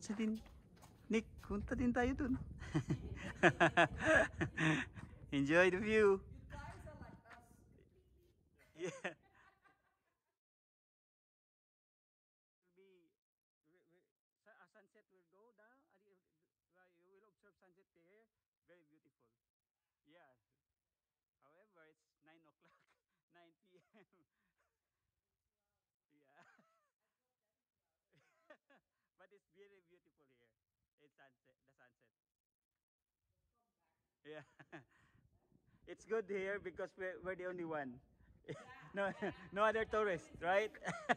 Diretso din. Nick, punta din tayo dun. Enjoy the view. Yeah. Sunset will go down. You will observe sunset here. Very beautiful. Yeah. However, it's 9 o'clock, 9 p.m. Yeah. But it's very beautiful here. It's sunset, the sunset. Yeah. It's good here because we're the only one. No, no other tourists, right?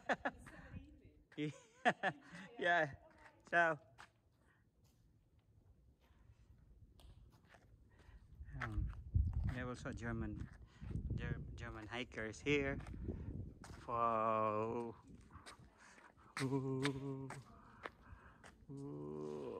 Yeah. So, there are also German hikers here. Wow. Ooh. Ooh.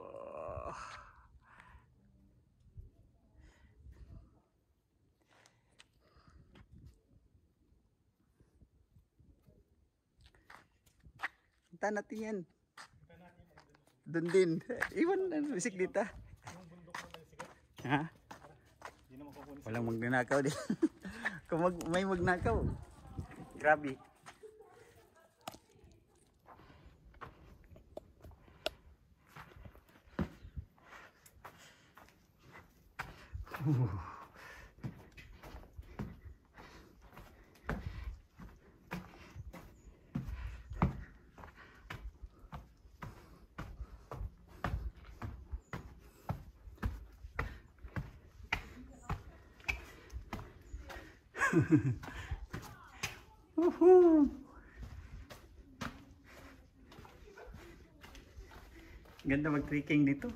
Punta natin yan. Doon din. Iwan na bisikleta. Ha? Walang magnanakaw din. Kung may magnakaw. Grabe. Woohoo! Ganda mag-trekking dito.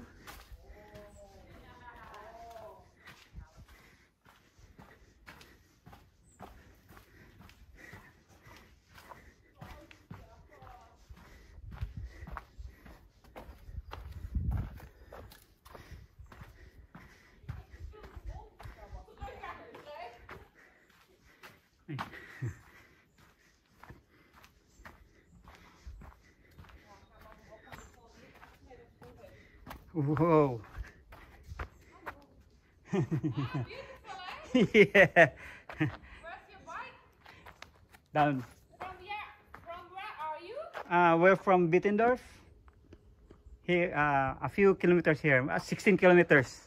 Whoa. Yeah. Where's your bike? Down. From where are you? We're from Berdorf. Here, a few kilometers here, 16 kilometers.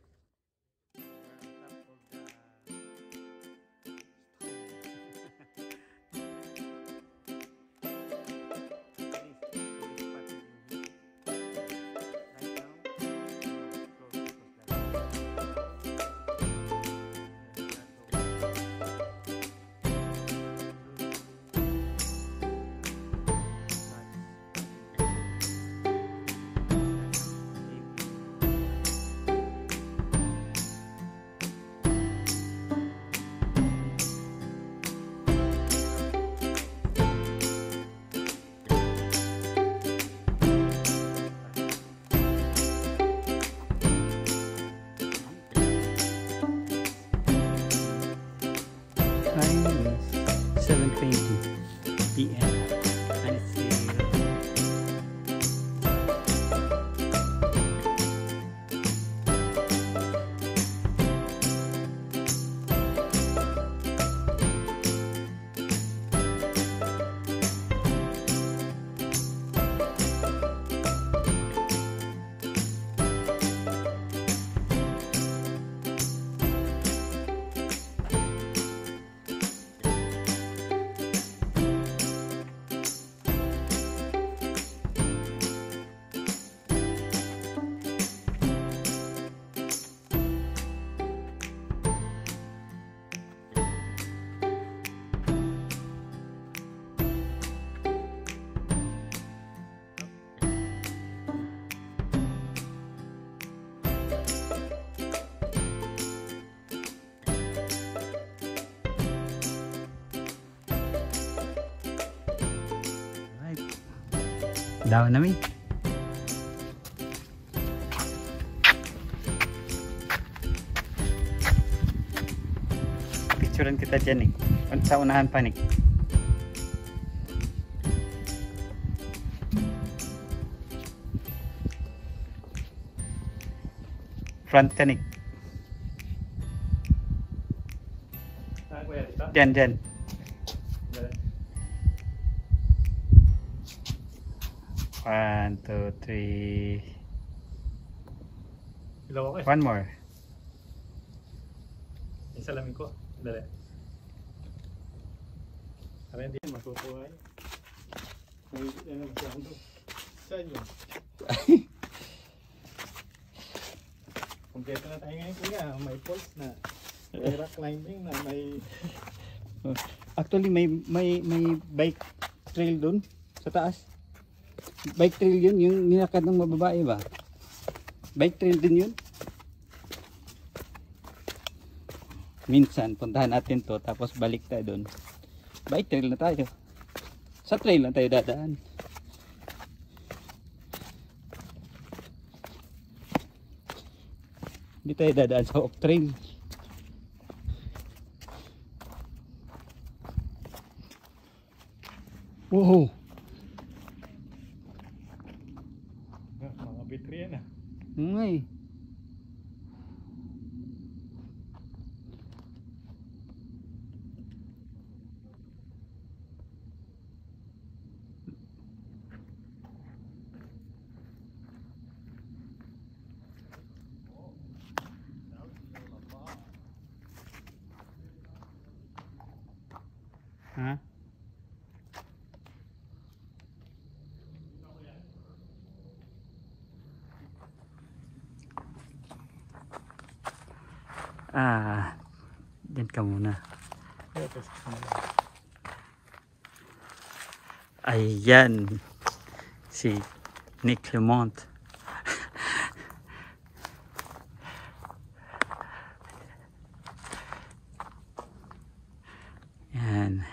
Time is 7:20 p.m. and it's daw namin. Picturean kita dyan eh. Sa unahan pa nih. Front ka, Nick. Saan kuya dito? Dyan. Dali. 1, 2, 3. Ilaw ako eh. One more. Yung salamin ko. Dali. Para hindi matutuwa eh. May ano masyado. Saan yun? Kompleto na tayo ngayon kuya. May pulse na. May rock climbing na. May... Actually, may bike trail dun sa taas. Bike trail yun, yung nilakad ng mababae ba? Bike trail din yun. Minsan, puntahan natin to, tapos balik tayo dun. Bike trail na tayo. Sa trail na tayo dadaan. Hindi tayo dadaan sa off trail. Wow! Mga bitri yan ah. Ngay. Ha? Diyan ka muna. Ayan. Si Nick Lemont. Yan.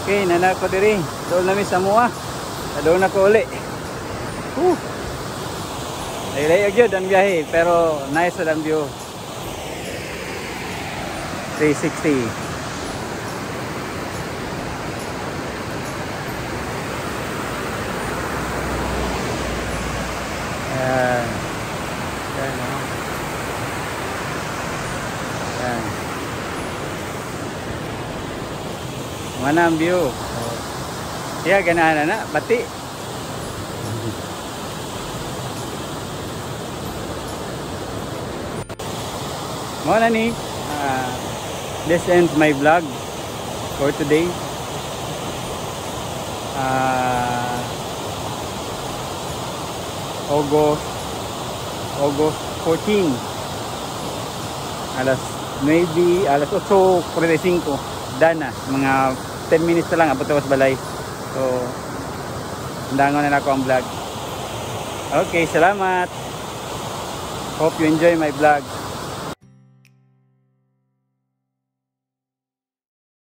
Okay, nanak ko diri. Doon namin sa Mua. Doon ako uli. Layo-layo yun ang biyahe, pero nice ang view. 360. Ayan. Ayan, oh. Ayan. Mana ang view. Yeah, ganahan na, bati. Mo na ni. This ends my vlog for today. August 14. Alas 8:45. Dana, mga 10 minutes na lang abot ako sa balay. So, handangon na ako ang vlog. Okay, salamat. Hope you enjoy my vlog.